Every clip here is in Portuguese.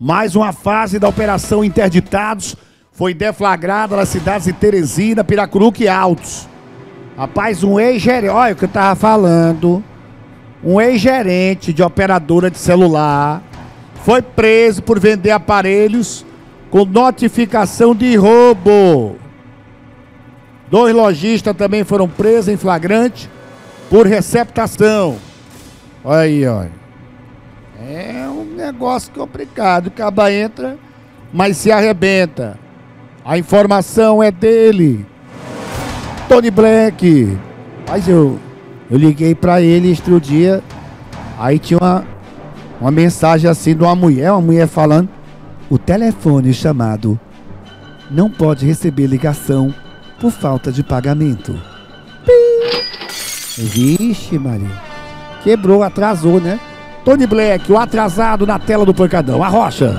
Mais uma fase da Operação Interditados foi deflagrada nas cidades de Teresina, Piracuruca e Altos. Rapaz, um ex-gerente, olha o que eu tava falando, um ex-gerente de operadora de celular foi preso por vender aparelhos com notificação de roubo. 2 lojistas também foram presos em flagrante por receptação. Olha aí, olha. É um negócio complicado. O caba entra, mas se arrebenta. A informação é dele, Tony Black. Mas eu liguei pra ele outro dia. Aí tinha uma mensagem assim de uma mulher falando: o telefone chamado não pode receber ligação por falta de pagamento. Vixe, Maria. Quebrou, atrasou, né? Tony Black, o atrasado na tela do Pancadão. Arrocha.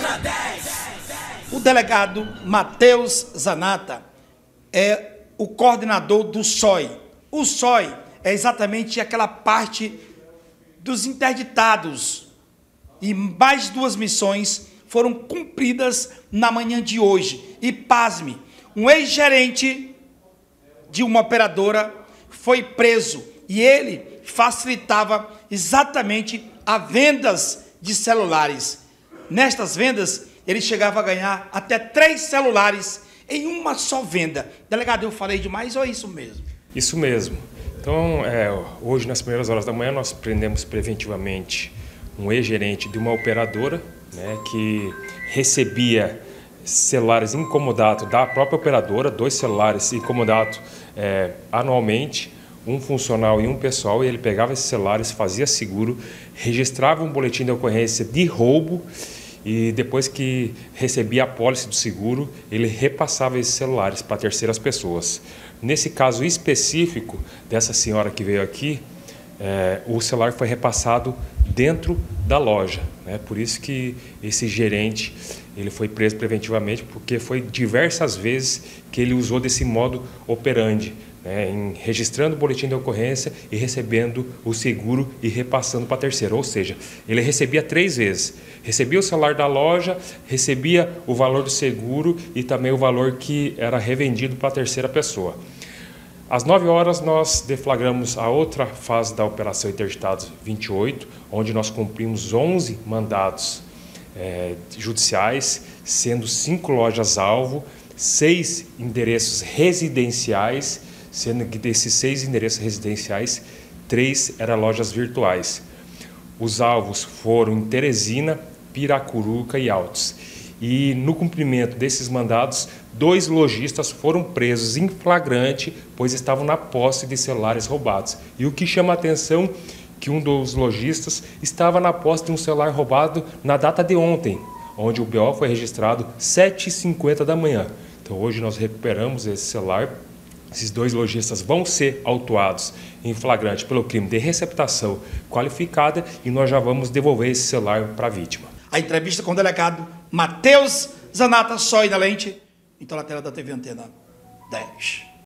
O delegado Matheus Zanata é o coordenador do SOI. O SOI é exatamente aquela parte dos interditados. E mais 2 missões foram cumpridas na manhã de hoje. E pasme, um ex-gerente de uma operadora foi preso e ele facilitava exatamente a vendas de celulares. Nestas vendas, ele chegava a ganhar até 3 celulares em uma só venda. Delegado, eu falei demais ou é isso mesmo? Isso mesmo. Então, hoje, nas primeiras horas da manhã, nós prendemos preventivamente um ex-gerente de uma operadora, né, que recebia celulares incomodados da própria operadora, 2 celulares incomodados anualmente, um funcional e um pessoal, e ele pegava esses celulares, fazia seguro, registrava um boletim de ocorrência de roubo e depois que recebia a pólice do seguro, ele repassava esses celulares para terceiras pessoas. Nesse caso específico dessa senhora que veio aqui, o celular foi repassado dentro da loja, né? Por isso que esse gerente ele foi preso preventivamente, porque foi diversas vezes que ele usou desse modo operandi, em registrando o boletim de ocorrência e recebendo o seguro e repassando para terceiro. Ou seja, ele recebia 3 vezes. Recebia o celular da loja, recebia o valor do seguro e também o valor que era revendido para a terceira pessoa. Às 9 horas nós deflagramos a outra fase da Operação Interditados 28, onde nós cumprimos 11 mandados judiciais, sendo 5 lojas-alvo, 6 endereços residenciais, sendo que desses 6 endereços residenciais, 3 eram lojas virtuais. Os alvos foram em Teresina, Piracuruca e Altos. E no cumprimento desses mandados, 2 lojistas foram presos em flagrante, pois estavam na posse de celulares roubados. E o que chama a atenção que um dos lojistas estava na posse de um celular roubado na data de ontem, onde o BO foi registrado 7h50 da manhã. Então hoje nós recuperamos esse celular. Esses 2 lojistas vão ser autuados em flagrante pelo crime de receptação qualificada e nós já vamos devolver esse celular para a vítima. A entrevista com o delegado Matheus Zanata, SOI na lente, então na tela da TV Antena 10.